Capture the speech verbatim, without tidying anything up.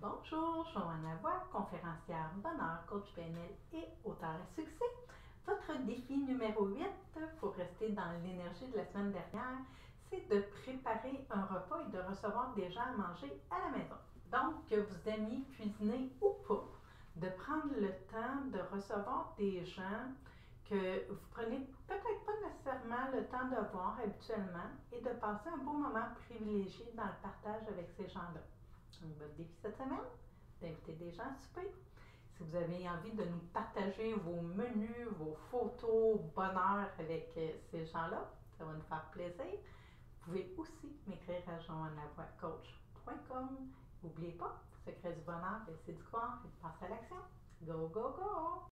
Bonjour, Joanne Lavoie, conférencière bonheur, coach P N L et auteur à succès. Votre défi numéro huit, pour rester dans l'énergie de la semaine dernière, c'est de préparer un repas et de recevoir des gens à manger à la maison. Donc, que vous aimiez cuisiner ou pas, de prendre le temps de recevoir des gens que vous prenez peut-être pas nécessairement le temps de voir habituellement et de passer un beau moment privilégié dans le partage avec ces gens-là. Donc, votre défi cette semaine, d'inviter des gens à souper. Si vous avez envie de nous partager vos menus, vos photos, bonheur avec euh, ces gens-là, ça va nous faire plaisir. Vous pouvez aussi m'écrire à joanne lavoie coach point com. N'oubliez pas, secret du bonheur, c'est du croire et de passer à l'action. Go, go, go!